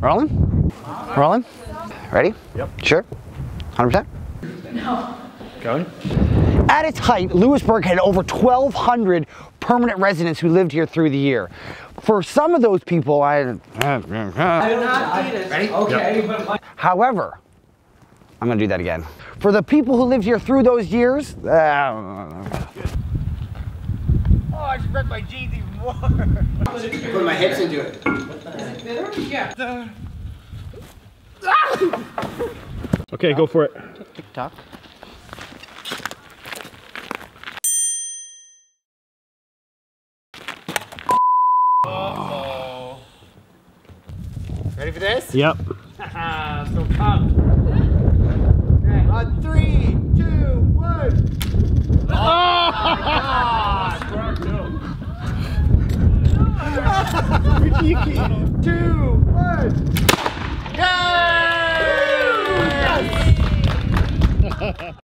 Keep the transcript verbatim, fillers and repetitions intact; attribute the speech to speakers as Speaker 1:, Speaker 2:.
Speaker 1: Rolling? Rolling? Ready?
Speaker 2: Yep.
Speaker 1: Sure? one hundred percent?
Speaker 3: No.
Speaker 2: Going?
Speaker 1: At its height, Louisbourg had over twelve hundred permanent residents who lived here through the year. For some of those people, I...
Speaker 3: I do not need it.
Speaker 1: Ready?
Speaker 3: Okay.
Speaker 2: Yep.
Speaker 1: However, I'm gonna do that again. For the people who lived here through those years, uh,
Speaker 4: Oh, I spread my jeans even more.
Speaker 1: put my hips into it.
Speaker 3: Is it bitter? Yeah.
Speaker 2: Okay, go for it.
Speaker 1: Tick tock.
Speaker 4: Uh-oh. Ready for this?
Speaker 2: Yep.
Speaker 4: Haha, so pumped. Okay, on three, two, one. Oh my God! Two, one. Yay!